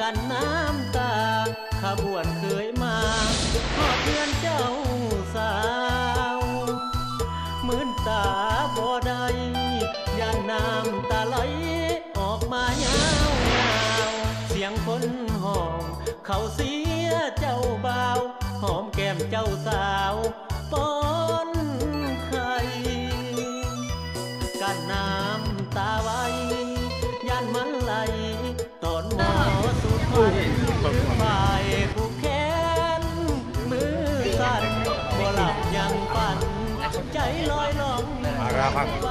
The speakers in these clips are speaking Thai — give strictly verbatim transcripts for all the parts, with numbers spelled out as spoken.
กันน้ำตาขบวนเคยมาขอเพื่อนเจ้าสาวมืนตาบ่ได้ย่านน้ำตาไหลออกมายาวยาวเสียงคนหอมเขาเสียเจ้าบ่าวหอมแก้มเจ้าสาวป้อนไข่กันน้ำตาไว้ย่านมันไหลตอนหมอสุดท้ายฝ่ายผู้แค้นมือสั่นบ่หลับยังฝันใจลอยล่องไป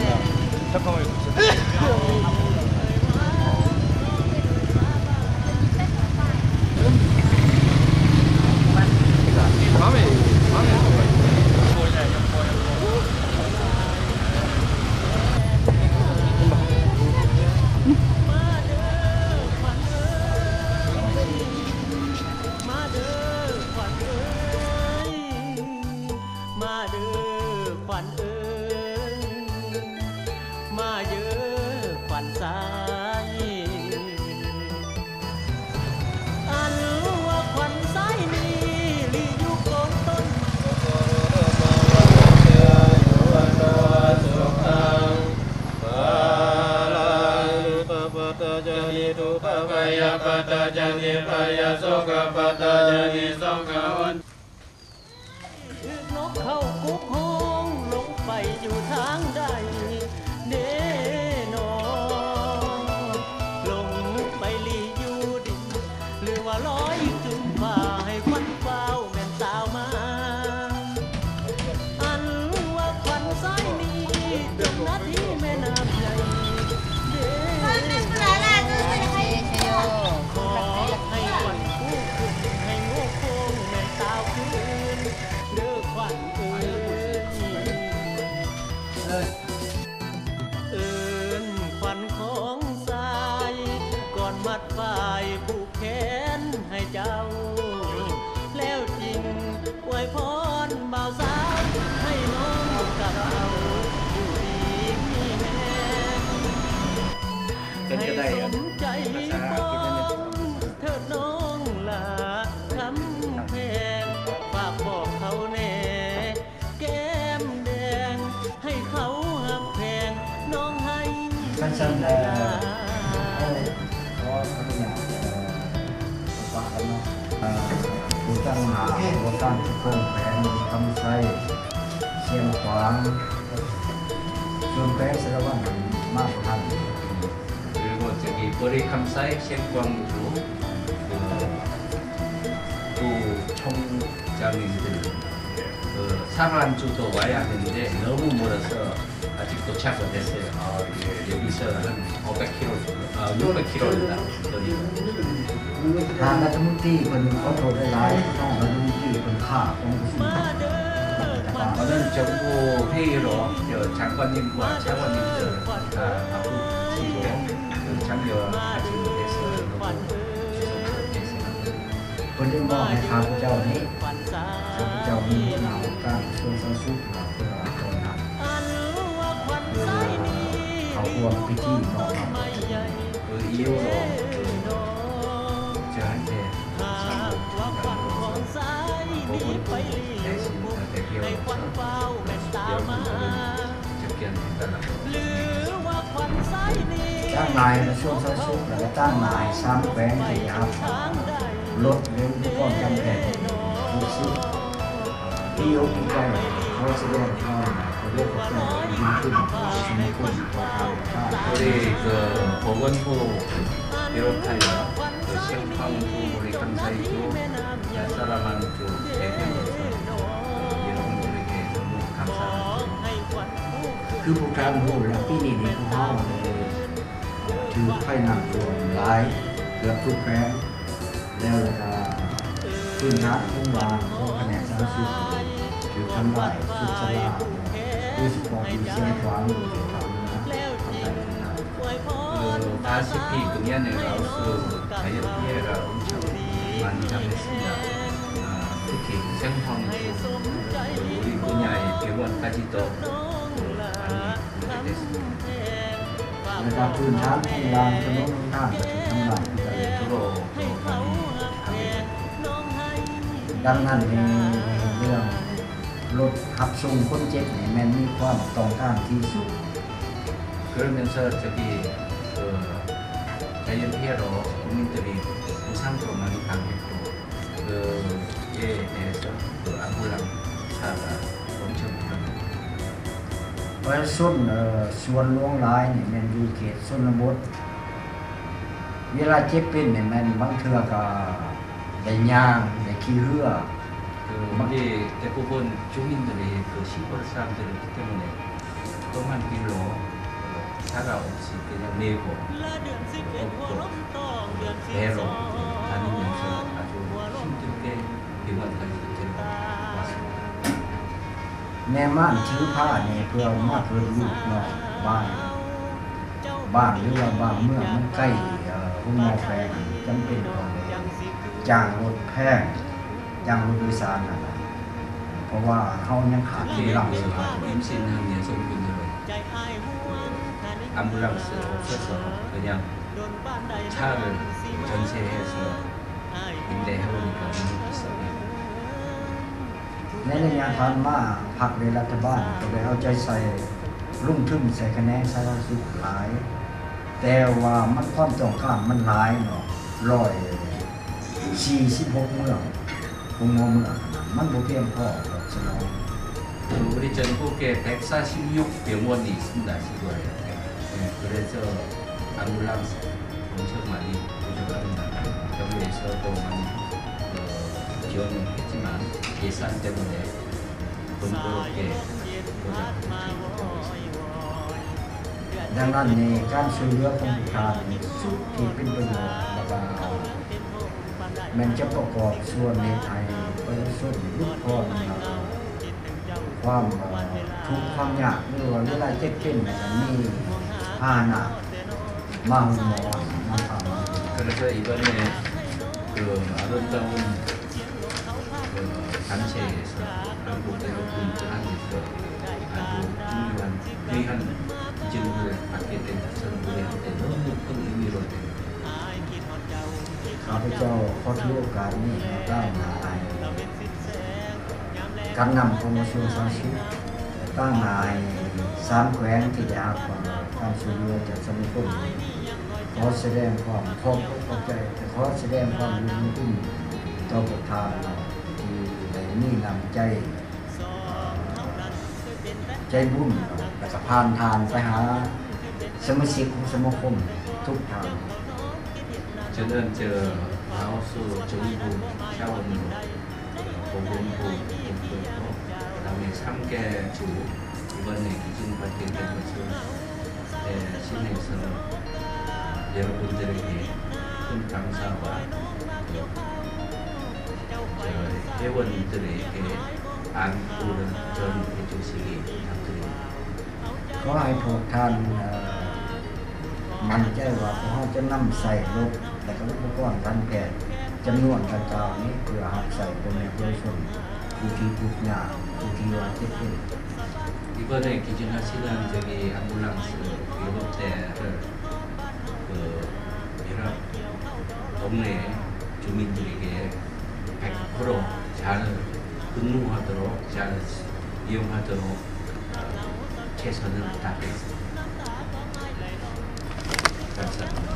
มาเด้อขวัญเอ้ยมาเด้อขวัญสายอันว่าขวัญสายนี้ลีอยู่โคนต้นยาปัตตาจานิปยาโสกปัตตาจานิโสกวันนกเข้ากุกห้องลงไปอยู่ทางใดเด้นอลงไปลีอยู่ดินหรือว่าลอยขึ้นฟ้าให้ควันเฝ้าแม่นสาวมาอันว่าควันสายนี้จมนาทีแม่น้ำใหญ่เด้ขอให้ควันคู่ขึ้นให้โง่โค้งแม่สาวคืนเด้อขวัญเอ้ยเอิ้นขวัญของสายก่อนมัดฝ่ายผู้แขนให้เจ้าแล้วจริงอวยพรบ่าวสาวให้น้องกับเราอยู่ดีมีแม่ให้สมใจป้องเถิดน้องลาคำแพงฝากบอกเขาแน่แก้มแดงให้เขาหักแพงน้องให้สั้นๆเลยเพราะเขาอยากฝากกันเนาะผู้ตั้งหาผู้ตั้งที่โครงแผนทำไส้เชียงขวางจนแผนสารวัตรมากทัน 그리고 저기 머리 감사의 시행광주 그 총장님들 그 상안주도 와야 하는데 너무 멀어서 아직 도착 못했어요. 아, 예, 여기서 한 오백 킬로미터, 아, 육백 킬로미터 거리. ทางรัฐมนตรีเป็นขอโทษหลายๆต้องรัฐมนตรีเป็นข้าองค์สุนทร 오늘 정부 회의로 장관님과 차관님들 다 바쁘시고 참여하지 못해서 너무 죄송스럽게 생각합니다. คนที่มอบให้ข้าพเจ้านี้ข้าพเจ้ามีหนาวการช่วยสู้สู้เราเพื่อคนนั้นเขาควงพิธีต่อมา 그 이후로 저한테 상호 중간으로서 모든 대신 대표로서 여러분들을 접견해달라고 จ้างนายในช่วงสั้นสุดแล้วจ้างนายสร้างแบงค์ที่ยาวลดเร็วที่ก้อนจำแผ่นดูสิที่ยกที่ใกล้เขาแสดงว่าเขาเรียกว่าเป็นยิ่งขึ้นสมัยขึ้นพอทำ 우리 그 보건부 비롯하여 그 시행황부 우리 감사이도 사랑하는 그 대표로서 여러분들에게 너무 감사합니다. คือผู้การหูและปีนี้นี่เขาถือไฟนำตัวหลายเกือบทุกแบงค์แล้วก็พื้นฐานของวางของคะแนนสารสุขถือทำลายสุดสลาคือสปอร์ตดีเซนความรู้สึกทำนะทำได้ทุกอย่าง 그 다시피 금년에 라오스 자연 피해가 엄청 많이 당했습니다. 아, 특히 생황도 우리 분야의 병원까지도 많이 문제됐습니다. ในการพื้นฐานของวางถนนข้างไปถึงทำลาย 주로 ดังนั้นในเรื่องรถขับส่งคนเจ็บเนี่ยมันมีความต้องการที่สุด 그러면서 저기 그 자이언트 히어로 국민들이 부상도 많이 당했고 그에 대해서 그 암불랑사가 엄청 불안합니다. เพราะส่วนเอ่อส่วนหลวงหลายเนี่ยมันอยู่เขตชนบทเวลาเจ็บเป็นเนี่ยมันบางเทื่อก็ได้ย่างได้ขี่เรือ 그 우리 대부분 주민들이 그 시골 사람들이기 때문에 험한 길로 차가 없이 그냥 메고 또 배로 다니면서 아주 힘들게 병원까지 데려왔습니다. แม่ม่านถือผ้าเนี่ยเพื่อมาเพื่อลูกน้องบ้านบ้านหรือว่าบ้านเมืองมันใกล้เอ่อห้องหมอแพงจำเป็นต้องจ้างรถแพงจ้างรถโดยสารนั่นแหละเพราะว่าเขายังขาดที่ 특히 หลังสุด 임신한 여성분들은 암불랑스 없어서 그냥 차를 전세해서 임대해오니까 너무 비싸게 ในระยะผ่านมาพรรคในรัฐบาลก็ได้เอาใจใส่ลุ่มทึ่มใส่คะแนนสาธารณสุขหลาย แต่ว่ามันความต้องการมันหลายเนาะร้อยสี่สิบหกเมืองกรุงเมืองมันบ่เพียงพอกับสนอง 우리 전국에 백사십육 병원이 있습니다, 시골에. 네, 그래서 암불랑스 엄청 많이 부족합니다. 정부에서도 많이 어, 지원을 했지만 예산 때문에 번거롭게 보장하고 있습니다. ดังนั้นในการช่วยเหลือคนพิการสุดที่เป็นประโยชน์แล้วก็มันจะประกอบส่วนในไทยประชาชนลุกพรความทุกข์ความยากหรือว่าเวลาเจ็บเจ็บมันมีพาหนะมาหมอมาทำ 그래서 이번에 그 아름다운 그 단체에서 한국 대학군 전환에서 아주 중요한 귀한 기증을 받게 된 것은 우리한테 너무 큰 의미로 됩니다. ข้าพเจ้าขอถือโอกาสนี้ตั้งนายการนำกรมกระทรวงสาธารณสุขตั้งนายสามแขวงที่ได้รับการช่วยเหลือจากสมาคมขอแสดงความขอบคุณขอบใจขอแสดงความยินดีต่อประธานที่ได้มีน้ำใจใจบุญและก็ผ่านทานไปหาสมาชิกของสมาคมทุกทาง 저는 저 마우스 정부 차원으로 보건부 공부했고 그다음에 삼 개 주 이번에 기증받게 된 것을 신해서 여러분들에게 큰 감사와 저 회원들에게 안부를 전해 주시기 부탁드립니다. ขอให้พวกท่านมั่นใจว่าพวกเขาจะนำใส่รถและก็อุปกรณ์การแพทย์จำนวนดังกล่าวนี้เพื่อหักใส่เป็นในประชาชนผู้ที่ทุกข์ยากผู้ที่ว่าเจ็บเป็น 이번에 기증하시는 저기 암불랑스 일곱대를 그 여러 동네 주민들에게 백 퍼센트 잘 근무하도록 잘 이용하도록 최선을 다하겠습니다. 감사합니다.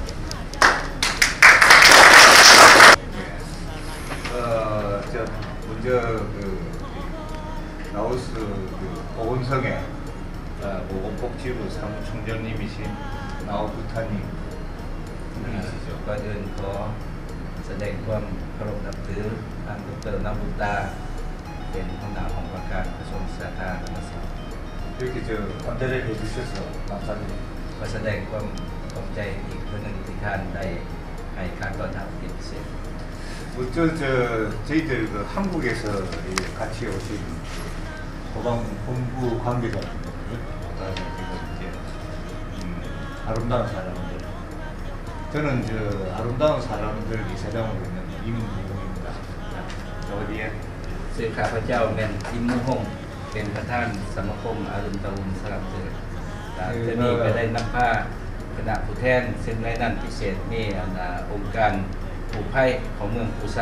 어, 저 먼저 그 라오스 그 보건성의 어, 보건복지부 사무총장님이신 나오부타님 분이시죠. ก่อนอื่นขอแสดงความเคารพนับถือท่านดรนาบุตาเป็นหัวหน้าของว่าการกระทรวงสาธารณสุข 이렇게 저 안내를 해주셔서 감사드립니다. ขอแสดงความขอบใจอีกครั้งหนึ่งที่ท่านได้ให้การต้อนรับเป็นพิเศษ 먼저 저 저희들 그 한국에서 이 같이 오신 소방 본부 관계자분들, 그다음에 지금 이제 음, 아름다운 사람들. 저는 저 아름다운 사람들 이사장으로 있는 임무입니다. 어디에 ซึ่งข้าพเจ้าเป็นอิมมุฮงเป็นประธานสมาคมอารุณตะวันสลับเจอแต่จะมีก็ได้นำผ้าคณะผู้แทนซึ่งในนั้นพิเศษมีองค์การผู้ภัยของเมืองปูซาน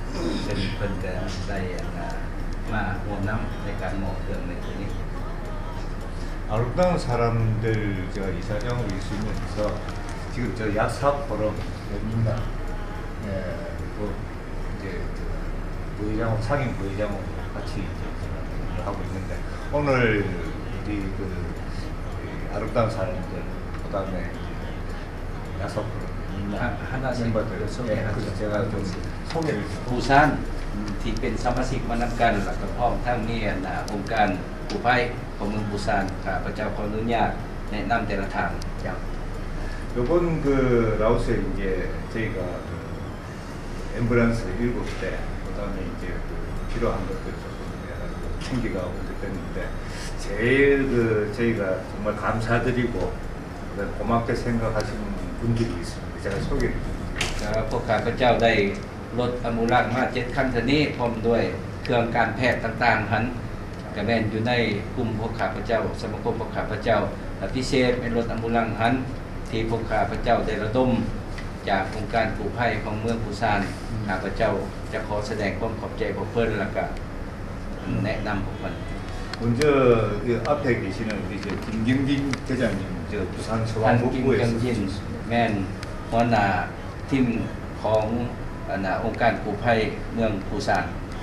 ซึ่งเพิ่นก็ได้มาร่วมนำในการมอบเครื่องในตัวนี้ 아름다운 사람들 제가 이사장으로 있으면서 지금 저 약사 포럼 여민나 예, 그 이제 그 부회장 상임 부회장으로 같이 이제 제가 하고 있는데 오늘 우리 그 아름다운 사람들 그다음에 약사 포럼 여민나 하나씩 멤버들 예, 소개하죠. 그래서 제가 좀 소개를 좀 ผู้ซ่านที่เป็นสมาชิกมานำกันแล้วก็พร้อมทั้งนี้นะองค์การกู้ภัยของเมืองปูซานข้าพเจ้าขออนุญาตแนะนำแต่ละทาง 이번 그 라오스에 이제 저희가 그 앰뷸런스 일곱 대, 그다음에 이제 그 필요한 것들 조금 해가지고 챙기가 오게 됐는데 제일 그 저희가 정말 감사드리고 그다음에 고맙게 생각하시는 분들이 있습니다. 제가 소개를 드립니다. พวกข้าพเจ้าได้รถอัมบูลันซ์มาเจ็ดคันเท่านี้พร้อมด้วยเครื่องการแพทย์ต่างๆหันก็แม่นอยู่ในกลุ่มพวกข้าพเจ้าสมาคมพวกข้าพเจ้าและพิเศษเป็นรถอัมบูลันซ์หันที่พวกข้าพเจ้าได้ระดมจากองค์การกู้ภัยของเมืองปูซานข้าพเจ้าจะขอแสดงความขอบใจพวกเพิ่นแล้วก็แนะนำพวกมัน 먼저 그 앞에 계시는 우리 저 김경진 대장님, 저 부산 ท่านกิม 소방본부에서 จังจินแม่นหัวหน้าทีมของอันน่ะองค์การกู้ภัยเมืองปูซาน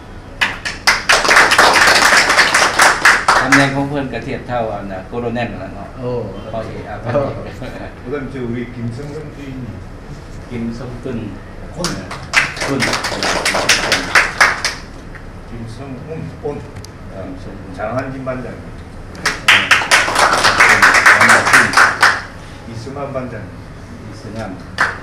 ตำแหน่งของเพิ่นกระเทียบเท่าอันน่ะโคโรเนลนั่นเนาะโอ้พอเอกอาพันเอก 그다음 저 우리 김성근 주인 กิมสมกุล 온 คุณ 김성훈 온 어, 장한진 반장님 이승환 반장님 อิสลาม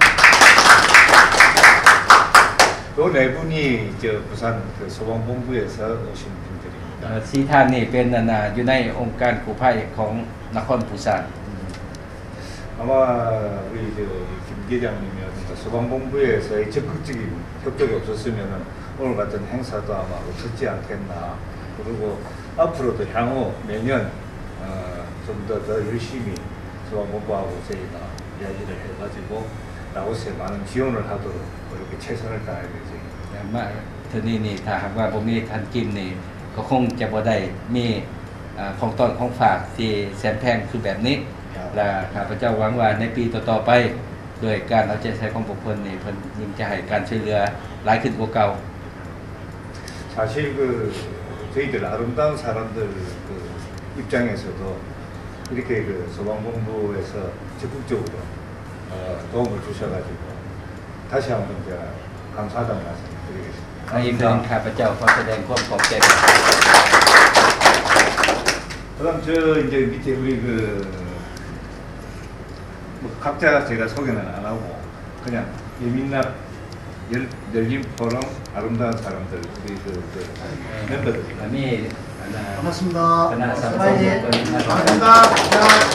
요 네 분이 저 부산 그 소방본부에서 오신 분들입니다. สีท่านนี่เป็นอันน่ะอยู่ในองค์การกู้ภัยของนครปูซาน 아마 우리 저 김계장님이라든가 소방본부에서의 적극적인 협력이 없었으면은 오늘 같은 행사도 아마 없었지 않겠나. 그리고 앞으로도 향후 매년 어, 좀 더 더 열심히 소방본부하고 저희가 이야기를 해가지고 라오스에 많은 지원을 하도록 이렇게 최선을 다할 예정입니다. มาทีนี้นี่ถ้าหากว่าบ่มีท่านกิมนี่ก็คงจะบ่ได้มีอ่าของต้นของฝากที่แสนแพงคือแบบนี้และข้าพเจ้าหวังว่าในปีต่อๆไปด้วยการเอาใจใส่ของพวกเพิ่นนี่เพิ่นยิ่งจะให้การช่วยเหลือหลายขึ้นกว่าเก่า 사실 그 저희들 아름다운 사람들 그 입장에서도 이렇게 그 소방본부에서 적극적으로 어, 도움을 주셔가지고 다시 한번 제가 감사하다는 말씀 드리겠습니다. ในอีกหนึ่งข้าพเจ้าขอแสดงความขอบใจ 그다음 저 이제 밑에 우리 그 뭐 각자 제가 소개는 안 하고 그냥 예민납 열, 열린 포럼 아름다운 사람들 우리 그, 그 멤버들 อันนี้อันน่ะ 반갑습니다. 그날 사바이지. 사바이지. 반갑습니다. 자,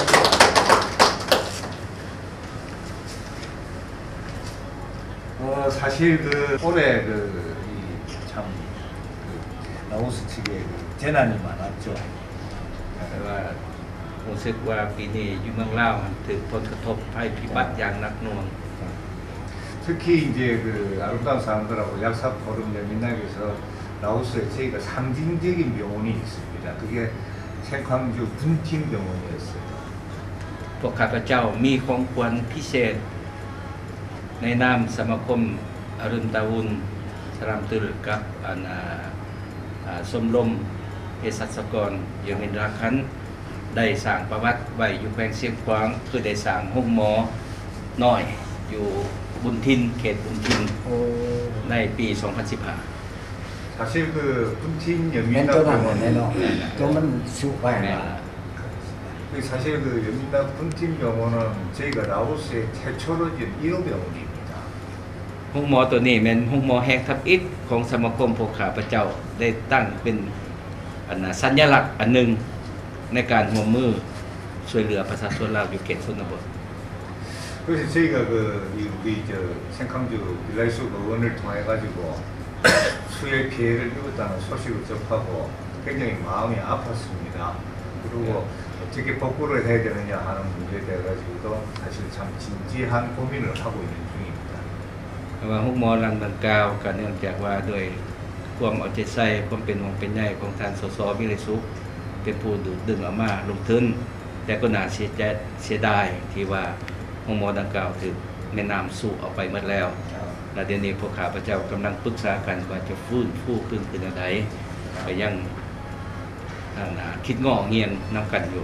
어 사실 그 올해 그이참 그 라오스 측에 그 재난이 많았죠. แต่ว่ารู้สึกว่าปีนี้อยู่เมืองลาวถูกผลกระทบภัยพิบัติอย่างหนักหน่วง 특히 이제 그 아름다운 사람들하고 약사 포럼 연민학에서 라오스에 저희가 상징적인 병원이 있습니다. 그게 생광주 분팀 병원이었어요. พวกข้าพเจ้ามีของขวัญพิเศษในนามสมาคมอรุณตาวุนสรามตุลกับอันอ่าอ่าสมรมเภสัชกรเยมินราคันได้สร้างประวัติไว้อยู่แขวงเสียงขวางคือได้สร้างห้องหมอน้อยอยู่บุญทินเขตบุญทิน 오, ในปี สองพันสิบห้า 사실 그 분팀 멘토 연민학 하면 병원 내가 그러면 수고해. 그 사실 그 연민학 분팀 병원은 저희가 라오스의 최초로 진 일 호 병원입니다. ห้องหมอตัวนี้เป็นห้องหมอแห่งทับอิฐของสมาคมพวกข้าพเจ้าได้ตั้งเป็นอันน่ะสัญลักษณ์อันหนึ่งในการร่วมมือช่วยเหลือประชาชนลาวอยู่เขตชนบท 그래서 저희가 그 이 우리 저 생강주 빌라이수 의원을 통해 가지고 수해 피해를 입었다는 소식을 접하고 굉장히 마음이 아팠습니다. 그리고 어떻게 복구를 해야 되느냐 하는 문제에 대해 가지고도 사실 참 진지한 고민을 하고 있는 중입니다. ว่าห้องหมอรังดังกล่าวก็เนื่องจากว่าโดยความเอาใจใส่ความเป็นห่วงเป็นใยของท่านสสวิไลสุขเป็นผู้ดูดดึงออกมาลงทุนแต่ก็น่าเสียใจเสียดายที่ว่าห้องหมอดังกล่าวถึงแม่น้ำสู่เอาไปหมดแล้วและเดี๋ยวนี้พวกข้าพเจ้ากำลังปรึกษากันว่าจะฟื้นฟูขึ้นเป็นอะไรก็ยังคิดงอเงียนนำกันอยู่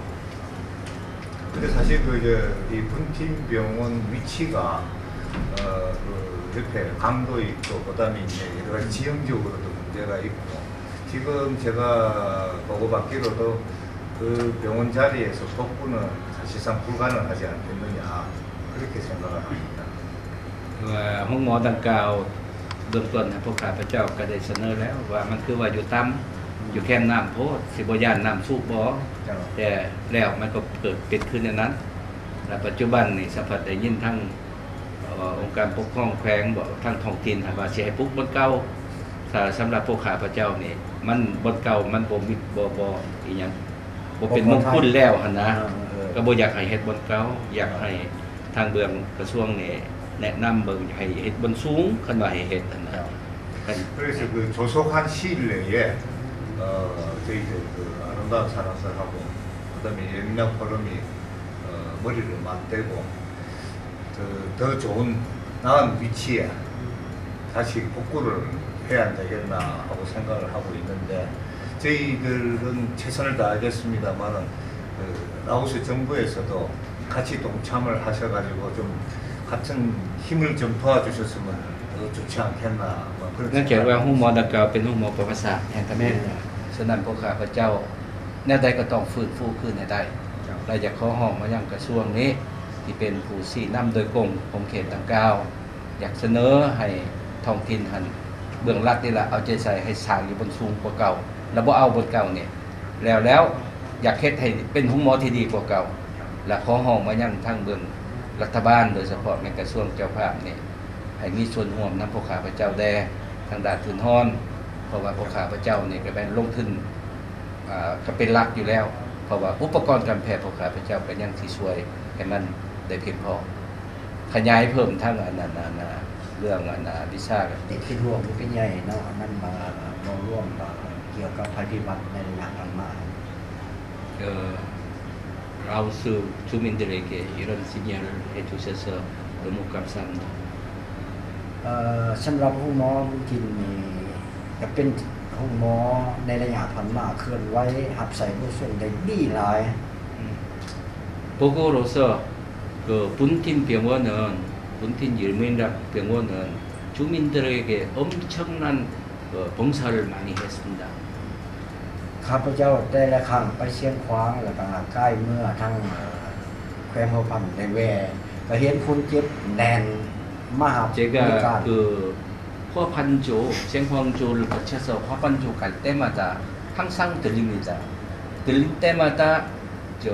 근데 사실 그 이제 이 분팀병원 위치가 어, 그 옆에 강도 있고 그다음에 이제 여러 가지 지형적으로도 문제가 있고 지금 제가 보고받기로도 그 병원 자리에서 복구는 사실상 불가능하지 않겠느냐 그렇게 생각을 합니다. ว่าห้องหมอดังกล่าวเบื้องต้นพวกข้าพเจ้าก็ได้เสนอแล้วว่ามันคือว่าอยู่ต่ำอยู่แค่น้ำโพดสิบย่านน้ำสูบบ่อแต่แล้วมันก็เกิดเป็นขึ้นอย่างนั้นและปัจจุบันนี่สัมผัสได้ยินทั้งองค์การปกครองแขวงบอกทั้งท้องถิ่นว่าสิให้ปลุกบนเก่าสำหรับพวกข้าพเจ้านี่มันบนเก่ามันบ่มีบ่บ่อีหยังบ่เป็นมงคลแล้วหั่นนะก็บ่อยากให้เฮ็ดบนเก่าอยากให้ทางเบื้องกระทรวงนี่แนะนำเบิ่งให้เฮ็ดบนสูงคันว่าให้เฮ็ดหั่นนะ 그래서 그 조속한 시일 내에 어, 저희들 그 아름다운 사랑설하고 그다음에 옛날 포럼이 어, 머리를 맞대고 더, 더 좋은 나은 위치에 다시 복구를 해야 되겠나 하고 생각을 하고 있는데 저희들은 최선을 다하겠습니다만은 그 라오스 정부에서도 같이 동참을 하셔가지고 좀 같은 힘을 좀 도와주셨으면 더 좋지 않겠나 뭐 그런 เนื่องจากว่าห้องหมอดังกล่าวเป็นห้องหมอประวัติศาสตร์แห่งประเทศฉะนั้นพวกข้าพเจ้าแนวใดก็ต้องฟื้นฟูขึ้นให้ได้เราจะขอห้องมายังกระทรวงนี้ที่เป็นผู้ชี้นำโดยกรมของเขตดังกล่าวอยากเสนอให้ท้องถิ่นหันเบื้องรัฐนี่แหละเอาใจใส่ให้สร้างอยู่บนสูงกว่าเก่าแล้วบ่เอาบนเก่าเนี่ยแล้วแล้วอยากเฮ็ดให้เป็นห้องหมอที่ดีกว่าเก่าและขอห้องมายังทางเบื้องรัฐบาลโดยเฉพาะในกระทรวงเจ้าภาพนี่ให้มีส่วนร่วมนำพวกข้าพเจ้าแดทางด้านทุนห้อนเพราะว่าพวกข้าพเจ้านี่ก็เป็นลงทุนอ่าก็เป็นหลักอยู่แล้วเพราะว่าอุปกรณ์การแพทย์พวกข้าพเจ้าก็ยังสิช่วยให้มันได้เพียงพอขยายเพิ่มทั้งอันนั้นน่ะเรื่องอันน่ะวิชาเด็กที่รวมเป็นใหญ่เนาะอันนั้นมามาร่วมเกี่ยวกับปฏิบัติในระยะต่างมา 그 라오스 주민들에게 이런 시니어를 해주셔서 너무 감사합니다. เอ่อสำหรับห้องหมอบุญทินนี่จะเป็นห้องหมอในระยะผ่านมาเคลื่อนไหวหับใส่ผู้ส่งได้ดีหลาย 보고로서 그 분팀 병원은 분팀 일민락 병원은 주민들에게 엄청난 그 봉사를 많이 했습니다. ข้าพเจ้าแต่ละครั้งไปเชียงขวางแล้วก็ใกล้เมื่อทั้งแขวงหัวพันในแวก็เห็นคนเจ็บแน่นมหา 제가 그 화반조, 생황조를 거쳐서 화반조 갈 때마다 항상 들립니다. 들릴 때마다 저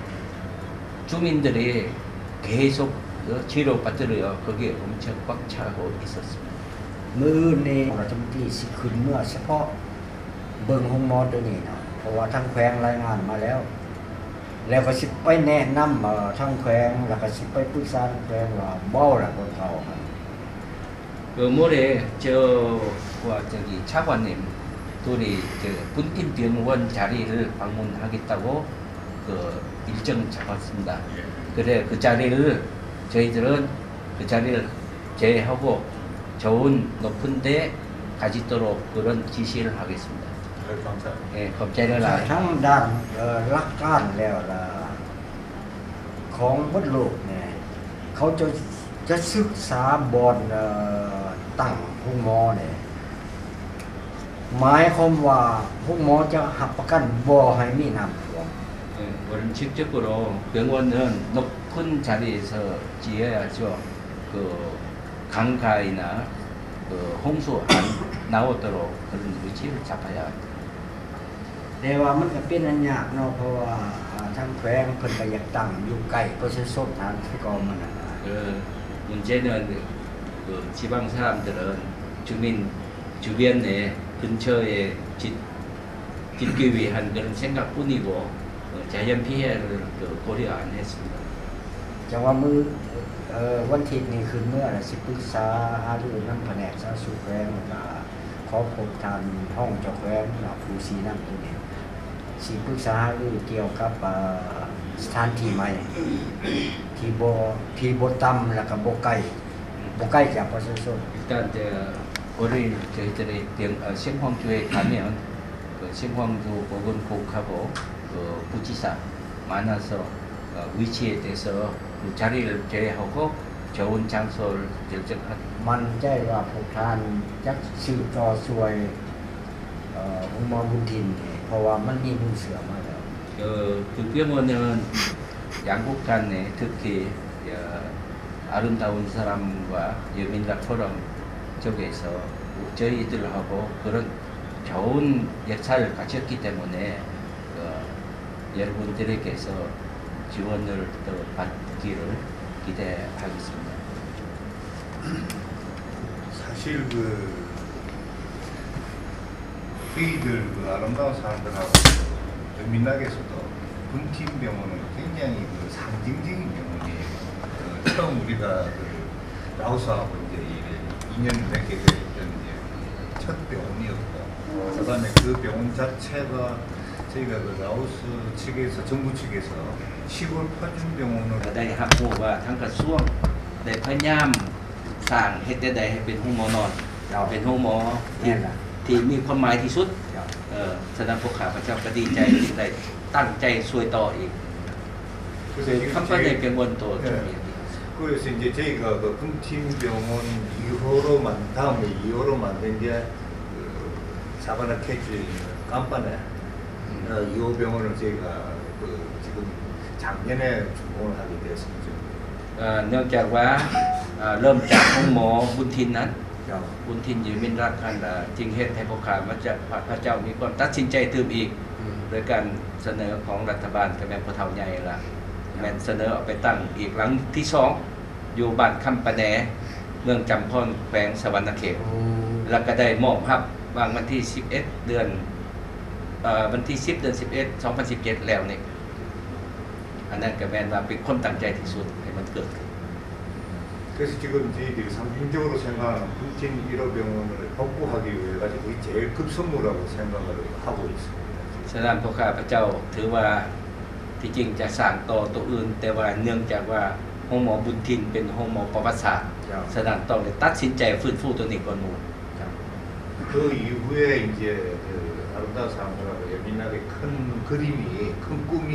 주민들이 계속 치료 받으려 거기에 엄청 꽉 차고 있었습니다. มือนี่เราจำที่สิขึ้นเมื่อเฉพาะเบิ่งห้องหมอตัวนี้เนาะเพราะว่าทั้งแขวงรายงานมาแล้วแล้วก็สิไปแนะนำเอ่อทั้งแขวงแล้วก็สิไปปรึกษาทั้งแขวงว่าบ่ล่ะคนเก่าครับ 그 모레 저와 저기 차관님 둘이 저 분팀 병원 자리를 방문하겠다고 그 일정 잡았습니다. 그래 그 자리를 저희들은 그 자리를 제외하고 좋은 높은 데 가지도록 그런 지시를 하겠습니다. 예, 감사합니다. ทั้งด้านเอ่อหลักการแล้วล่ะของมดลูกเนี่ยเขาจะจะศึกษาบอนเอ่อตั้งห้องหมอเนี่ยหมายความว่าห้องหมอจะหักประกันบ่ให้มีน้ำท่วม 예, 원칙적으로 병원은 높은 자리에서 지어야죠. 그 강가이나 그 홍수 안 나오도록 그런 위치를 잡아야 합니다. แต่ว่ามันก็เป็นอันยากเนาะเพราะว่าอ่าทางแขวงเพิ่นก็อยากตั้งอยู่ใกล้ประชาชนทางที่ก็มันน่ะ 그 문제는 그 지방 사람들은 주민 주변에 근처에 짓, 짓기 위한 그런 생각뿐이고 어, 자연 피해를 그 고려 안 했습니다. จะว่ามือเอ่อวันที่นี้คือเมื่อน่ะสิปรึกษาหารือนำแผนกสาธารณสุขแขวงแล้วก็ขอพบทางห้องเจ้าแขวงเนาะผู้ชี้นำตัวนี้สิปรึกษาหารือเกี่ยวกับเอ่อสถานที่ใหม่ที่บ่ที่บ่ต่ำแล้วก็บ่ไกลบ่ไกลจากประชาชน 일단 이제 올해 저희들이 어, 생황주에 가면 그 생황주 보건국하고 그 부지사 만나서 어, 위치에 대해서 그 자리를 제외하고 좋은 장소를 결정한. มันใจว่าพวกท่านจักสืบต่อช่วยเอ่อองค์หมอบุญทินนี่เพราะว่ามันมีมูลเสือมาแล้ว 그, 그 병원은 양국 간에 특히 어, 아름다운 사람과 여민락 포럼 쪽에서 저희들하고 그런 좋은 역사를 가졌기 때문에 그 여러분들에게서 지원을 또 받기를 기대하겠습니다. 사실 그 저희들 그 아름다운 사람들하고 민락에서도 군팀병원은 굉장히 그 상징적인 병원이에요. 그 처음 우리가 그 라오스하고 이제 인연을 맺게 됐던 이제 첫 병원이었고, 그다음에 그 병원 자체가 저희가 그 라오스 측에서 정부 측에서 시골 파준 병원을 ได้รับรู้ว่าทั้งกระทรวงได้พยายามสร้างเฮ็ดได้ให้เป็นห้องหมอนอนเราเป็นห้องหมอที่ที่มีความหมายที่สุดเออฉะนั้นพวกข้าพเจ้าก็ดีใจที่ได้ตั้งใจช่วยต่ออีก 그래서 이게 컴퍼니 제일- 병원도 네. 좀 그래서 이제 저희가 그 군팀병원 이후로만 다음에 이후로 만든 게 그 사바나 캐치 깜빠네 어, 이호 병원을 저희가 그 지금 작년에 준공을 하게 되었습니다. เอ่อเนื่องจากว่าเอ่อเริ่มจากห้องหมอบุญทินนั้นเจ้าบุญทินยืนมินรักกันเอ่อจึงเฮ็ดให้พวกข้าพเจ้าพระเจ้ามีความตัดสินใจเติมอีกอืมโดยการเสนอของรัฐบาลกับแม่พ่อเฒ่าใหญ่ละแม่นเสนอเอาไปตั้งอีกหลังที่สองอยู่บ้านคำปะแหนเมืองจำพรแขวงสวรรณเขตโอ้แล้วก็ได้มอบครับวางวันที่สิบเอ็ดเดือนเอ่อวันที่สิบเดือนสิบเอ็ด สองพันสิบเจ็ดแล้วนี่อันนั้นก็แม่นว่าเป็นคนตั้งใจที่สุดให้มันเกิดขึ้น 그래서 지금 저희들이 상징적으로 생각하는 군팀 일 호 병원을 확보하기 위해 가지고 그게 제일 급선무라고 생각을 하고 있습니다. ฉะนั้นพวกข้าพเจ้าถือว่าที่จริงจะสร้างต่อตัวอื่น แต่ว่าเนื่องจากว่าห้องหมอบุญทินเป็นห้องหมอประวัติศาสตร์เจ้าฉะนั้นต้องได้ตัดสินใจฟื้นฟูตัวนี้ก่อนหมู่เจ้า 그 이후에 이제 그 아름다운 사람들하고 예민하게 큰 그림이, 큰 꿈이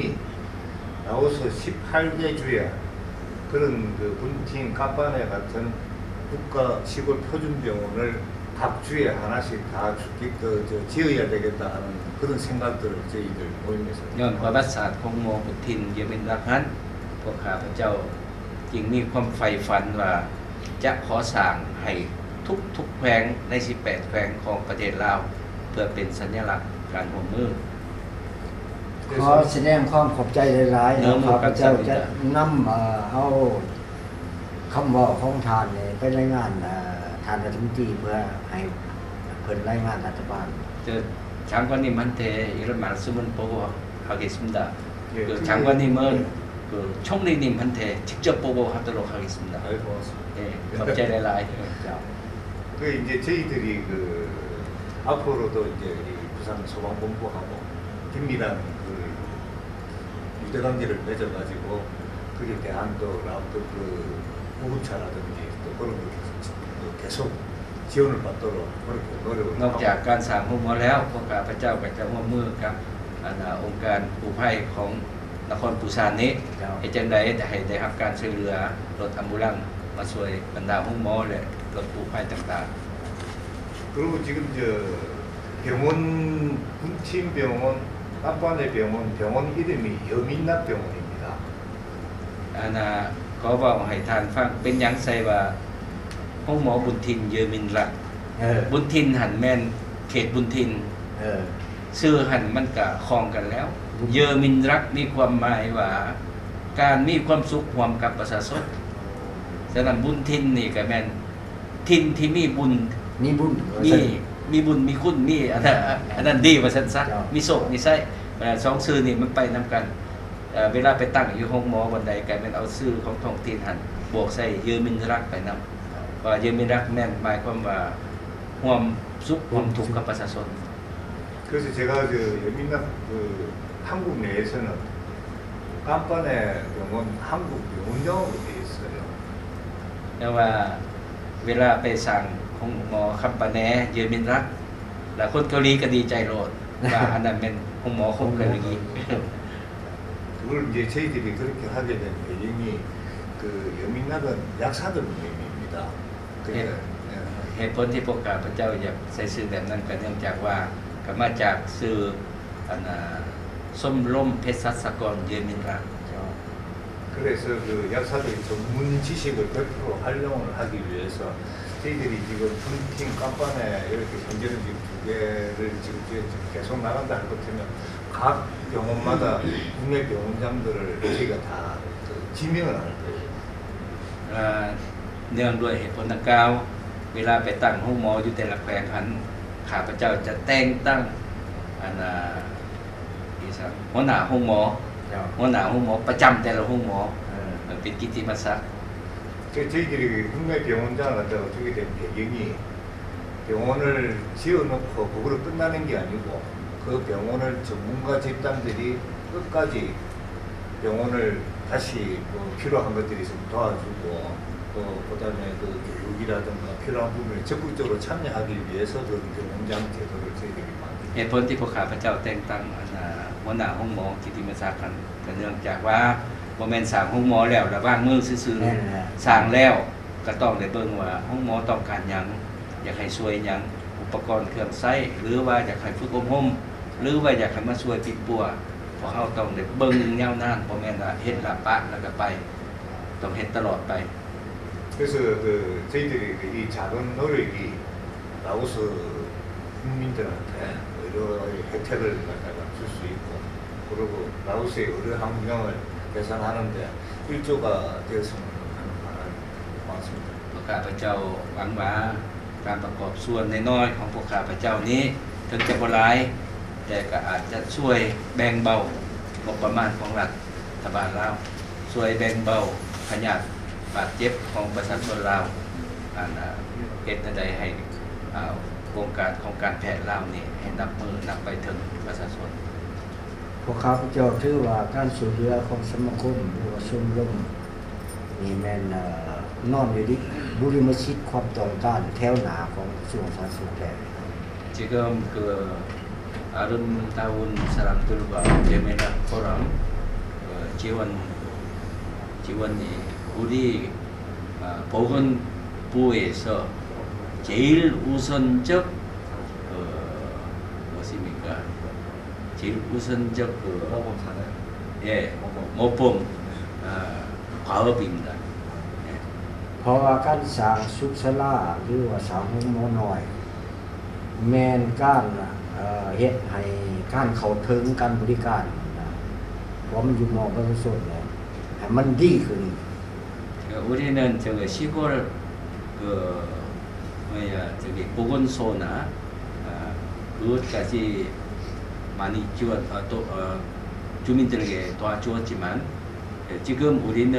라오스 십팔 개 주에 그런 그 군팀 까빠네 같은 국가 시골 표준병원을 각 주에 하나씩 다 주- 그, 저, 지어야 되겠다 하는 그런 생각들을 저희들 모임에서 ย้อนประวัติศาสตร์ของหมอบุญทินเยเป็นรักนั้นพวกข้าพเจ้าจึงมีความใฝ่ฝันว่าจะขอสร้างให้ทุกทุกแขวงในสิบแปดแขวงของประเทศลาวเพื่อเป็นสัญลักษณ์การร่วมมือขอแสดงความขอบใจหลายๆเนื้อหมูข้าพเจ้ากับสัตว์จะนำเอ่อเอาคำเว่าของทานนี่ไปรายงานเอ่อทานรัฐมนตรีเพื่อให้เพิ่นรายงานรัฐบาล 저 장관님한테 이런 말씀을 보고 하겠습니다. 예, 그 그게- 장관님은 그 총리님한테 직접 보고하도록 하겠습니다. 아유, 고맙습니다. 예, 감사합니다. เจ้า 그 이제 저희들이 그 앞으로도 이제 이 부산 소방본부하고 긴밀한 그 유대관계를 맺어가지고 그에 대한 또 라우트 그 보급차라든지 또 그런 거 계속 지원을 받도록 그렇게 노력을 นอกจากการสร้างห้องหมอแล้วพวกข้าพเจ้าก็จะร่วมมือกับอันน่ะองค์การกู้ภัยของนครปูซานนี้เจ้าให้จังใดจะให้ได้รับการช่วยเหลือรถอัมบูลันซ์มาช่วยบรรดาห้องหมอและรถกู้ภัยต่าง 그리고 지금 저 병원 군팀 병원 깜빠네 병원 병원 이름이 여민락 병원입니다. ๆอันน่ะก็บอกให้ทานฟังเป็นหยังไงว่าห้องหมอบุญทินเยอมินรักเออบุญทินหันแม่นเขตบุญทินเออชื่อหันมันกะคล้องกันแล้วบุญเยอมินรักมีความหมายว่า การมีความสุขร่วมกับประชาชนฉะนั้นบุญทินนี่ก็แม่นทินที่มีบุญมีบุญมีมีบุญมีคุณมีอันนั้นอันนั้นดีว่าซั่นซะครับมีโศกมีไส้เวลาสองชื่อนี่มันไปนํกันเอ่อเวลาไปตั้งอยู่ห้องหมอวันใดกลายเป็นเอาชื่อของท้องถิ่นหันบวกใส่เยอมินรักไปนำว่าเยอมินรักแม่นหมายความว่าร่วมสุขร่วมทุกข์กับประชาชน 그래서 제가 그 여민락 그 한국 내에서는 깜판의 병원 한국 병원장으로 돼 있어요. แต่ว่าเวลาไปสั่งของหมอคำปะแหนเยอมินรักแล้วคนเกาหลีก็ดีใจโลดว่าอันนั้นเป็นของหมอของเกาหลี 그걸 이제 저희들이 그렇게 하게 된 배경이 그 여민락은 약사들 모임입니다. 그러니까 예. เหตุผลที่พวกข้าพเจ้าอยากใส่ชื่อแบบนั้นก็เนื่องจากว่าก็มาจากชื่ออันน่ะส้มล้มเภสัชกรเยอมินรัก 그래서 그 약사들이 전문 지식을 백 퍼센트 활용을 하기 위해서 저희들이 지금 분팀 깜판에 이렇게 현재는 지금 두 개를 지금 계속 나간다 할 것 같으면 각 병원마다 국내 병원장들을 저희가 다 지명을 할 거예요. เอ่อเนื่องด้วยเหตุผลดังกล่าวเวลาไปตั้งห้องหมออยู่แต่ละแขวงหันข้าพเจ้าจะแต่งตั้งอันน่ะอีสังหัวหน้าห้องหมอหัวหน้าห้องหมอประจำแต่ละห้องหมอเป็นกิตติมศักดิ์ 저희들이 국내 병원장을 갖다가 주게 된 배경이 병원을 지어놓고 그거로 끝나는 게 아니고 그 병원을 전문가 집단들이 끝까지 병원을 다시 뭐 필요한 것들이 있으면 도와주고 또 그다음에 그 교육이라든가 필요한 부분에 적극적으로 참여하기 위해서 그 병원장 제도를 저희들이 เหตุผลที่พวกข้าพเจ้าแต่งตั้งอันน่ะหัวหน้าห้องหมอกิตติมศักดิ์กันก็เนื่องจากว่าบ่แม่นสร้างห้องหมอแล้วระว่างมือซื่อๆสร้างแล้วก็ต้องได้เบิ่งว่าห้องหมอต้องการหยังอยากให้ช่วยหยังอุปกรณ์เครื่องใช้หรือว่าอยากให้ฝึกอบรมหรือว่าอยากให้มาช่วยปิดปัวพวกเฮาต้องได้เบิ่งยาวนานบ่แม่นว่าเฮ็ดละปะแล้วก็ไปต้องเฮ็ดตลอดไป 그래서 그 저희들이 이 작은 노력이 라오스 국민들한테 의료의 혜택을 갖다가 줄 수 있고 그리고 라오스의 의료 환경을 개선하는데 일조가 되었으면 하는 바람이 많습니다. พวกข้าพเจ้าหวังว่าการประกอบส่วนน้อยๆของพวกข้าพเจ้านี้ถึงจะบ่หลายแต่ก็อาจจะช่วยแบ่งเบางบประมาณของรัฐบาลลาวช่วยแบ่งเบาขยะบาดเจ็บของประชาชนลาวอันน่ะเฮ็ดใดให้อ่าโครงการของการแพทย์ลาวนี่ให้นับมือนับไปถึงประชาชนพวกข้าพเจ้าถือว่าการช่วยเหลือของสมาคมหรือว่าชมรมนี่แม่นเอ่อนอนอยู่ดิบุริมชิตความต้องการแถวหน้าของกระทรวงสาธารณสุขแท้ 지금 그 아름다운 사람들과 예매나 포럼 어, 지원 지원이 우리 어, 보건부에서 제일 우선적 어, 무엇입니까? 제일 우선적 그 모범사나요? 예, 모범 어, 과업입니다. เพราะว่าการสร้างสุขศาลาหรือว่าสร้างห้องหมอน้อยแม่นการเอ่อเฮ็ดให้การเข้าถึงการบริการนะเพราะมันอยู่นอกประชาชนเนี่ยให้มันดีขึ้น 우리는 저기 시골 그 뭐야 저기 보건소나 어, 그것까지 많이 지원 어, 또 어, 주민들에게 도와주었지만 지금 우리는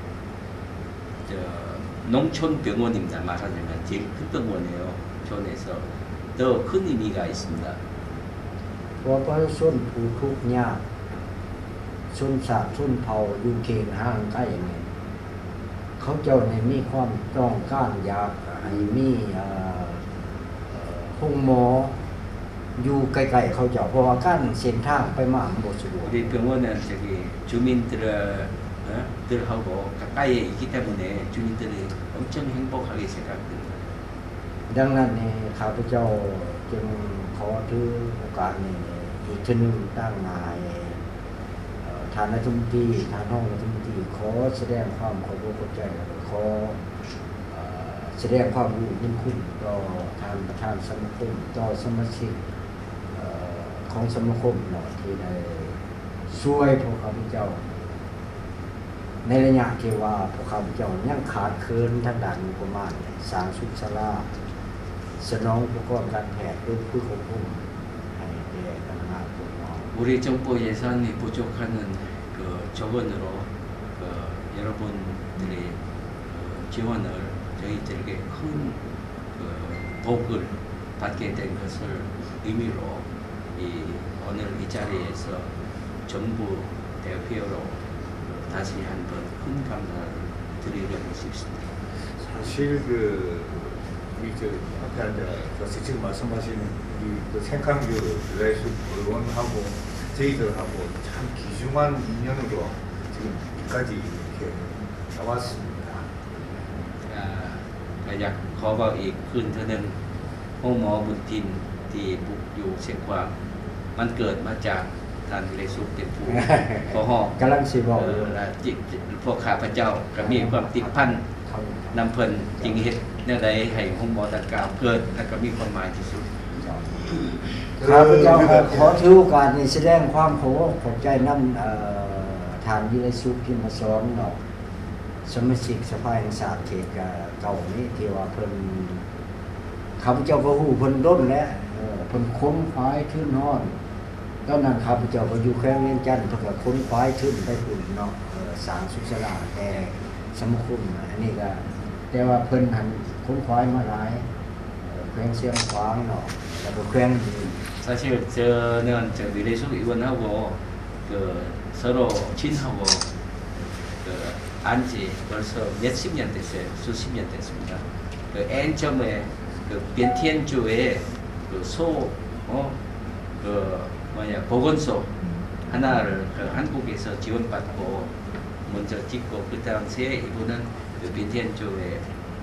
저 농촌 병원입니다. 말하자면 제일 큰 병원이에요. 존에서 더 큰 의미가 있습니다. เพราะประชาชนผู้ทุกข์ยากชนชาติชนเผ่าอยู่เขตห่างไกลเนี่ยเขาเจ้าเนี่ยมีความต้องการอยากให้มีเอ่อเอ่อห้องหมออยู่ใกล้ๆเขาเจ้าเพราะว่าการเส้นทางไปมามันบ่สะดวก 우리 병원은 저기 주민들을 어? 들하고 가까이에 있기 때문에 주민들이 엄청 행복하게 생각합니다. ดังนั้นเนี่ยข้าพเจ้าจึงขอถือโอกาสนี้อีกทีหนึงตั้งนายเอ่อฐานรัฐมนตรีฐานห้องรัฐมนตรีขอแสดงความเคารพเข้าใจขอเอ่อแสดงความรู้ยิ่งขึ้นต่อทางประธานสมาคมต่อสมาชิกเอ่อของสมาคมเนาะที่ได้ช่วยพวกข้าพเจ้าในระยะที่ว่าพวกข้าพเจ้ายังขาดเคินทางด้านงบประมาณสร้างสุขศาลาสนองอุปกรณ์การแพทย์ด้วยผู้ควบคุมให้แก่คณะผู้น้อง 우리 정부 예산이 부족하는 그 조건으로 그 여러분들의 그 지원을 저희들에게 큰 그 복을 받게 된 것을 의미로 이 오늘 이 자리에서 정부 대표로 다시 한번 큰 감사를 드리려고 싶습니다. 사실 그 우리 저 앞에 앉아서 지금 말씀하신 우리 그 생강주 레이스 의원하고 저희들하고 참 귀중한 인연으로 지금 여기까지 이렇게 나왔습니다. ก็อยากขอบอกอีกคืนเท่านึงห้องหมอบุญทินที่บุกอยู่เชียงกวางมันเกิดมาจากท่านเลสุเป็นผู้ขอหอกกำลังสิบอกเออและจิตพวกข้าพเจ้าก็มีความติดพันนำเพิ่นจริงเฮ็ดแนวใดให้ห้องหมอดังกล่าวเกิดและก็มีความหมายที่สุดข้าพเจ้าขอขอถือโอกาสนี้แสดงความขอขอบใจนำเอ่อทานวิไลสุขพิมพ์สอนเนาะสมาชิกสภาแห่งชาติเขตเก่านี้ที่ว่าเพิ่นข้าพเจ้าก็ฮู้เพิ่นด้นแล้วเออเพิ่นค้นคว้ายขึ้นฮอดตอนนั้นข้าพเจ้าก็อยู่แขวงเวียงจันทน์เพิ่นก็ค้นคว้ายขึ้นไปพุ่นเนาะเออสร้างสุขศาลาแต่สมคมอันนี้ก็แต่ว่าเพิ่นหันค้นคว้ายมาหลายเอ่อแขวงเสียงขวางเนาะแล้วก็แขวง 사실 저는 저 미래숙 의원하고 그 서로 친하고 그 안지 벌써 몇십 년 됐어요. 수십 년 됐습니다. 그 N점에 그 변티엔주에 그 소, 어, 그 뭐냐 보건소 하나를 그 한국에서 지원받고 먼저 짓고 그 당시에 이분은 그 변티엔주의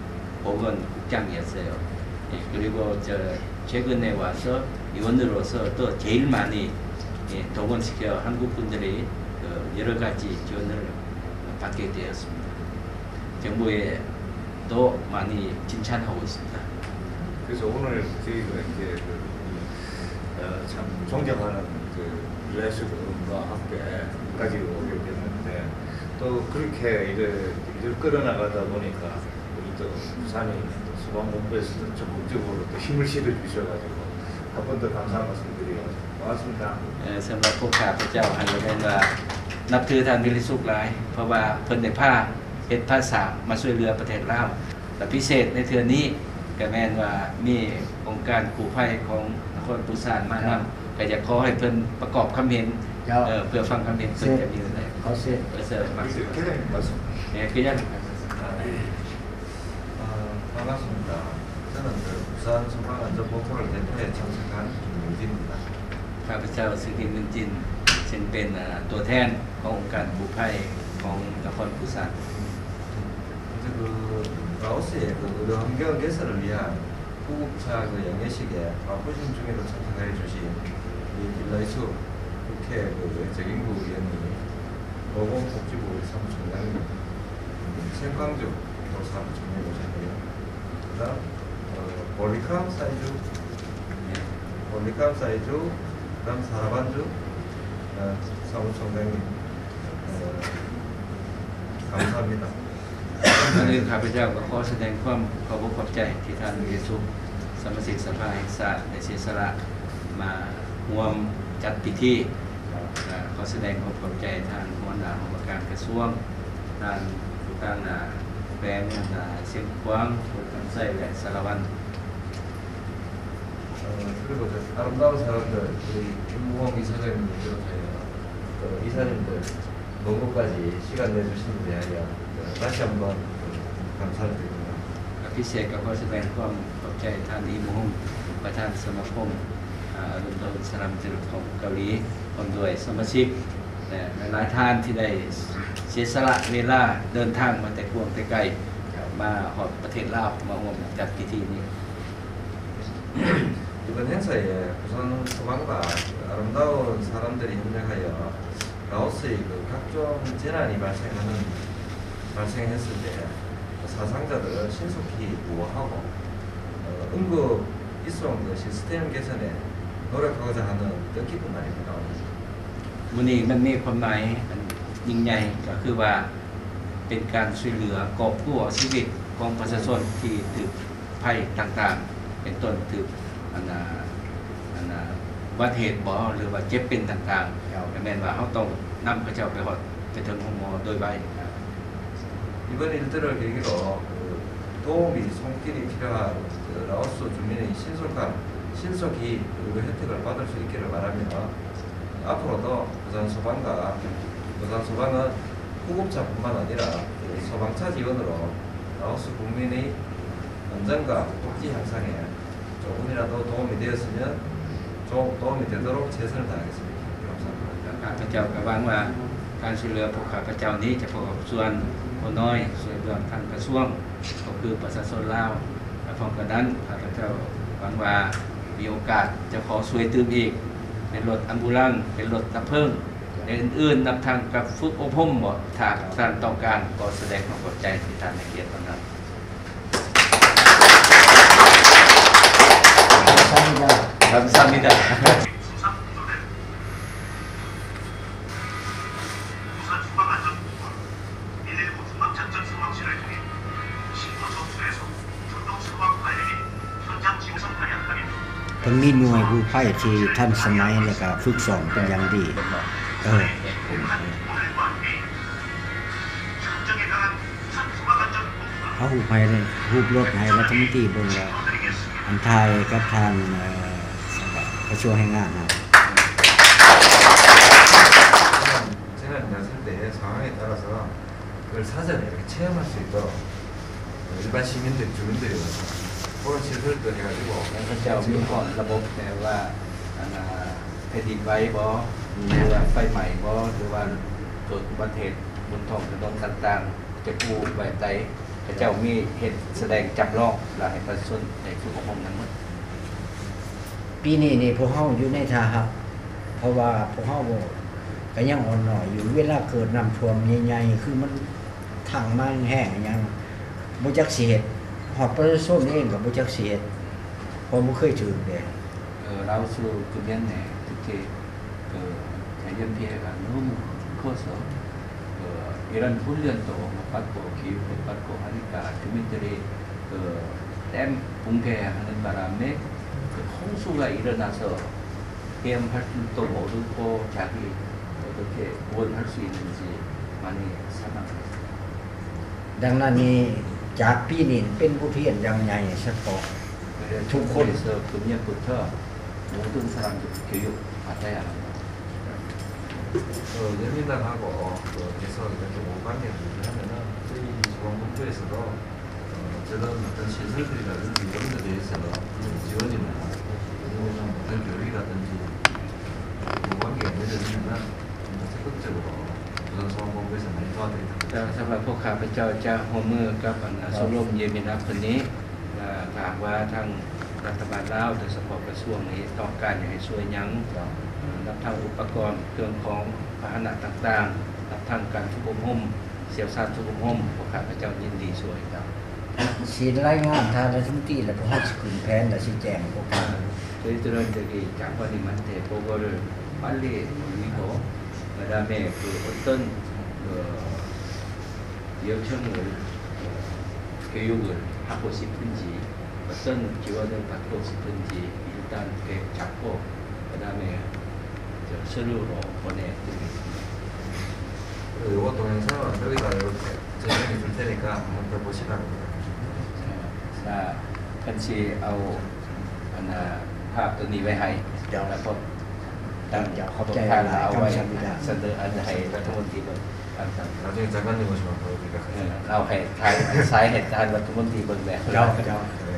보건국장이었어요. 예, 그리고 저 최근에 와서 의원으로서 또 제일 많이 예, 동원시켜 한국 분들이 그 여러 가지 지원을 받게 되었습니다. 정부에 또 많이 칭찬하고 있습니다. 그래서 오늘 저희가 이제 그, 어, 참 존경하는 그 레이스 의원과 함께까지 오게 됐는데 또 그렇게 일을, 일을 끌어나가다 보니까 우리 또 부산이 소방본부에서도 적극적으로 또 힘을 실어 주셔가지고 한 번 더 감사한 말씀 드리고 고맙습니다. สำหรับพวกข้าพเจ้าอันเป็นว่านับถือท่านวิริสุขหลายเพราะว่าเพิ่นได้พาเฮ็ดภาษามาช่วยเหลือประเทศลาวแต่พิเศษในเทื่อนี้ก็แม่นว่ามีองค์การกู้ภัยของนครปูซานมานำก็อยากขอให้เพิ่นประกอบคำเห็นเอ่อเพื่อฟังคำเห็นเพิ่นจะมีอะไรเขาเสร็จเออเสริมมา 계장님 말씀. 네, 그냥 어, 반갑습니다. 저는 그 부산 소방안전본부를 대표해 참석한 김용진입니다. ข้าพเจ้าซึ่งที่เมืองจีนซึ่งเป็นอ่าตัวแทนขององค์การกู้ภัยของนครปูซาน 이제 그 라오스의 그 의료 환경 개선을 위한 구국차 그 영예식에 바쁘신 중에도 참석해 주신 이 김라이수 국회 그 적임구 의원님, 보건복지부 사무총장님, 생광주 사무총장님 오셨고요. 그다음 어, 볼리캄 사이주, 예, 볼리캄 사이주, 그다음 사반주 어, 사무총장님 어, 감사합니다. ก่อนอื่นข้าพเจ้าก็ขอแสดงความขอบคุณขอบใจที่ท่านวิสุทธิ์สมาชิกสภาแห่งชาติได้เสียสละมาร่วมจัดพิธีอ่าขอแสดงความขอบใจท่านหัวหน้าองค์การกระทรวงท่านผู้การอ่าแขวงอ่าเชียงขวางผู้การไส้และสารวัตร 어, 그리고 저 아름다운 사람들 우리 김무홍 이사장님을 비롯하여 또 이사님들 먼 곳까지 시간 내주신 데 대하여 다시 한번 감사를 드립니다. พิเศษก็ขอแสดงความขอบใจท่านอิมฮงประธานสมาคมอ่ารุ่นดนสลัมจิรุของเกาหลีพร้อมด้วยสมาชิกและหลายๆท่านที่ได้เสียสละเวลาเดินทางมาแต่กวงแต่ไกลมาหอดประเทศลาวมาร่วมจัดพิธีนี้ 이번 행사에 부산 소방과 아름다운 사람들이 협력하여 라오스의 그 각종 재난이 발생하는 발생했을 때 사상자들을 신속히 구호하고 어, 응급 입송 그 시스템 개선에 노력하고자 하는 뜻깊은 날입니다. มื้อนี้มันมีความหมายอันยิ่งใหญ่ก็คือว่าเป็นการช่วยเหลือกอบกู้ชีวิตของประชาชนที่ถูกภัยต่างๆเป็นต้นถูกอันน่ะอันน่ะอุบัติเหตุบ่หรือว่าเจ็บเป็นต่างๆก็แม่นว่าเฮาต้องนำพระเจ้าไปฮอดถึงห้องหมอโดยใบ 이번 일들을 계기로 그 도움이 손길이 필요한 그 라오스 주민의 신속한 신속히 의료 혜택을 받을 수 있기를 바라며 앞으로도 부산 소방과 부산 소방은 구급차뿐만 아니라 소방차 지원으로 라오스 국민의 안전과 복지 향상에 조금이라도 도움이 되었으면 좀 도움이 되도록 최선을 다하겠습니다. 감사합니다. ข้าพเจ้าก็หวังว่าการช่วยเหลือพวกข้าพเจ้านี้จะประกอบส่วนบ่น้อยช่วยเหลือทางกระทรวงก็คือประชาชนลาวและพร้อมกันนั้นข้าพเจ้าหวังว่ามีโอกาสจะขอช่วยเติมอีกเป็นรถอัมบูลันซ์เป็นรถดับเพลิงในอื่นๆนับทางกับฝึกอบรมบ่ถ้าท่านต้องการก็แสดงความเข้าใจที่ท่านให้เกียรตินั้น 감사합니다. ทั้งมีหน่วยกู้ภัยที่ท่านสมัยแล้วก็ฝึกสอนเป็นอย่างดีเออเขาหูภัยเลยหูรถให้รัฐมนตรีเบิ่งว่าอันไทยกับทางกระทรวงแรงงานนะ 제가 이제 살 때 상황에 따라서 그걸 사전에 이렇게 체험할 수 있도록 일반 시민들, 주민들이 와서 그런 시설도 해가지고 พระเจ้ามีก่อนระบบแต่ว่าแผ่นดินไหวบ่หรือว่าไฟไหม้บ่หรือว่าเกิดอุบัติเหตุบนท้องถนนต่างๆจะปูแบบใดพระเจ้ามีเห็นแสดงจำลองและให้ประชาชนในทุกห้องนั้นหมดปีนี้นี่พวกเฮาอยู่ในท่าครับเพราะว่าพวกเฮาก็ยังอ่อนหน่อยอยู่เวลาเกิดน้ำท่วมใหญ่ๆคือมันถังมันแห้งยังบ่จักสิเฮ็ดฮอดประชาชนเองก็บ่จักสิเฮ็ดเพราะบ่เคยถือเด้ 라오스 주변에 특히 그 대전 피해가 너무 커서 그 이런 훈련도 못 받고 교육도 받고 하니까 주민들이 그 댐 붕괴하는 바람에 그 홍수가 일어나서 헤엄할 줄도 모르고 자기 어떻게 구원할 수 있는지 많이 사망했어요. ดังนั้นนี่จากปีนี้เป็นบทเรียนอย่างใหญ่เฉพาะ 그래서 금년부터 모든 사람들 교육 받아야 합니다. 그 연민당하고 그 계속 이렇게 오관계를 유지하면은 저희 소방본부에서도 어, 저런 어떤 시설들이라든지 이런 데 대해서는 지원이나 아니면 어떤 교육이라든지 오관계가 맺어지면은 적극적으로 부산 소방본부에서 많이 도와드립니다. สำหรับพวกข้าพเจ้าจะร่วมมือกับชมรมเยมินาคนนี้ถามว่าทางรัฐบาลลาวโดยเฉพาะกระทรวงนี้ต้องการให้ช่วยยังรับทางอุปกรณ์เครื่องของพาหนะต่างๆรับทางการทุกอบรมเสียวซานทุกอบรมพวกข้าพเจ้ายินดีช่วยครับสิรายงานทางรัฐมนตรีและพวกเฮาสิขึ้นแผนและชี้แจงพวกเขา 저희들은 저기 장관님한테 보고를 빨리 올리고 그다음에 그 어떤 그 요청을 어, 교육을 하고 싶은지 어떤 지원을 받고 싶은지 일단 계획 잡고 그다음에 저 서류로 보내드리겠습니다. 그리고 이거 동영상은 여기다 이렇게 전송해 줄 테니까 한번 더 보시라고. 자, 같이 아우 하나 ภาพตัวนี้ไว้ให้เดี๋ยวแล้วก็ตั้งขอบทางเอาไว้เสนออันให้รัฐมนตรีเบิ่งครับ 나중에 장관님 오시면 보여드릴까. เราให้ทายสายเหตุการณ์รัฐมนตรีเบิ่งแล้วเจ้าเจ้า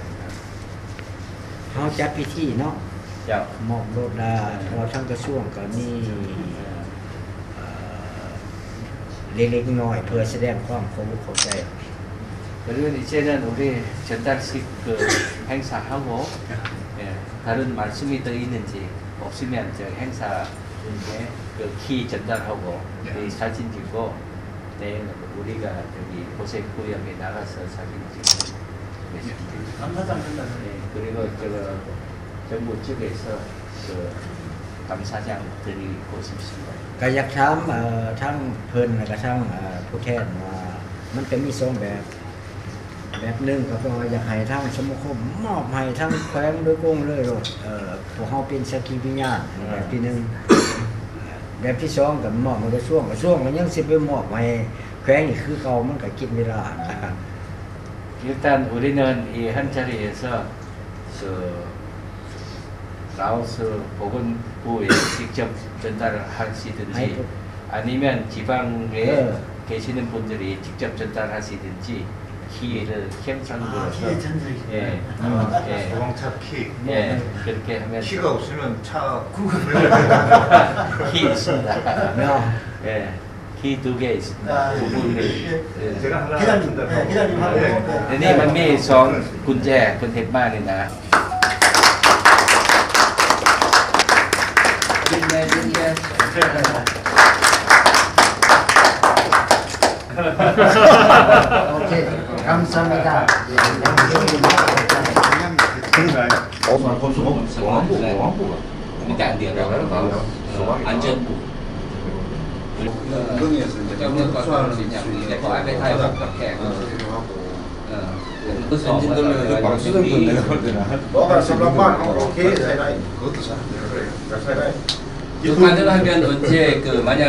เฮาจัดพิธีเนาะเจ้ามอบรถลาเราทั้งกระทรวงก็มีเอ่อเล็กๆน้อยๆเพื่อแสดงความเคารพเข้าใจ 그리고 이제는 우리 전달식 그 행사하고 예, 다른 말씀이 더 있는지 없으면 저 행사 중에 그키 전달하고 이 사진 찍고 내일 우리가 저기 보색구역에 나가서 사진 찍고 예, 그리고 저 정부 측에서 그 감사장 드리고 싶습니다. ก็อยากถามเอ่อทั้งเพิ่นและก็ทั้งเอ่อผู้แทนว่ามันจะมีสองแบบแบบหนึงก็คือว่าอยากให้ทั้งสมาคมมอบให้ทั้งแขวงโดยตรงเลยโลดเอ่อพวกเฮาเป็นสักขีพยานแบบที่หนึงแบบที่สองกับมอบมันก็ช่วงกับช่วงมันยังสิไปมอบให้แขวงนี่คือเขามันก็กินเวลา 일단 우리는 이 한 자리에서 그 라오스 보건부에 직접 전달을 하시든지 아니면 지방에 네. 계시는 분들이 직접 전달하시든지 키를 현상으로서 아, 키 전달이 예, 어, 예, 소방차 키. 예, 그렇게 하면 키가 없으면 차 구급. 키 있습니다. 예, 키 두 개 있습니다. 아, 두 분을 제가 하나. 기다림, 네, 기다림 하고. 네, 네, 만미 성 군제 군택만이나. 네, 네, 오케이 감사합니다. 일단 안 돼요. 안전부. trong nước có con gì nhỉ? Để có ai phải thay hoặc tập kẻ của 너가 삼십만 오케이 잘 나. 그것도 잘. 잘 나. 그만을 하면 언제 그 만약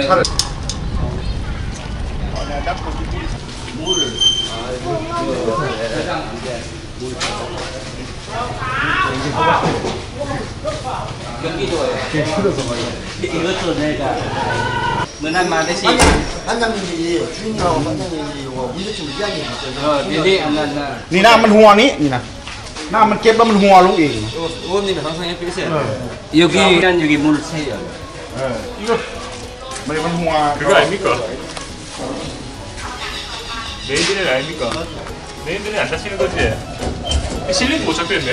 경기도에 이것도 내가 문한만 대신 반장님이 주인하고 반장님이 뭐 문제점 이야기 어 미리 안 난다 นี่น้ำมันหัวนี้นี่นะน้ำมันเก็บแล้วมันหัวลงเอง 의원님이 항상 옆에 있어요 여기 일단 여기 물 새요 이거มันมันหัว 그거 아닙니까? 메인드는 아닙니까? 메인드는 안 다치는 거지? 실리도 못 잡겠네.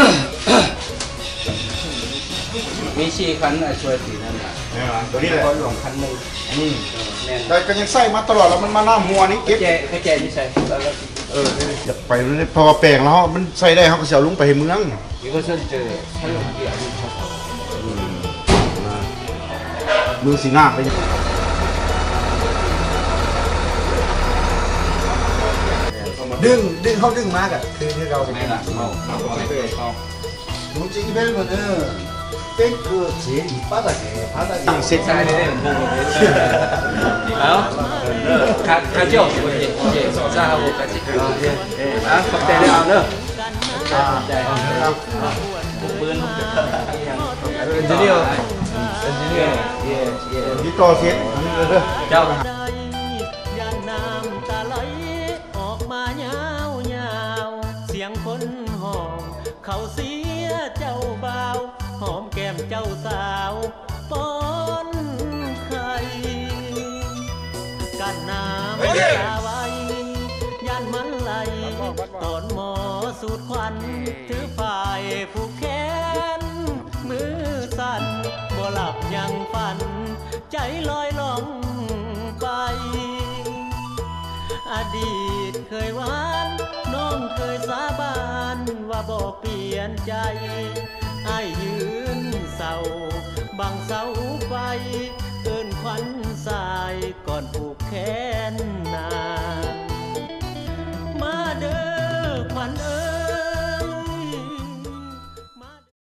미시 간나 좋아할 수 있는 ตัวนี้แหละ 걸로 간는 แต่ก็ยังใส่มาตลอดแล้วมันมาน้ำหัวนี้เก็บ 그제 그제 미세 เอออยากไปเลยพอแปลงแล้วมันใส่ได้เขาก็เสียวลุงไปให้เมือง 이것은 저 사용하기 아주 좋다 เมืองสีงามไปดึงดึงเขาดึงมากอ่ะคือที่เรา 내가 어 문제 이별거는 탱크 제일 밑바닥에 바닥에 색깔이 되는 부분에 어? 가, 가죠? 이제, 이제 식사하고 같이 아, 컵대를 안 넣어 아,ปืน 엔지니어 엔지니어 예, 예 นี่ต่อเสร็จเด้อ 자, ย่างน้ำตาไหลออกมายาวยาวเสียงคนห้องเขาเสียเจ้าบ่าวหอมแก้มเจ้าสาวป้อนไข่กันน้ำตาไว้ยันมันไหลตอนหมอสูดควันถือฝ่ายผูกแขนมือสั่นบ่หลับยังฝันใจลอยล่องไปอดีตเคยหวานน้องเคยสาบานว่าบอกเปลี่ยนใจไอ้ยืนเศร้าบังเสาไฟเอิ้นขวัญสายก่อนผูกแขนนาน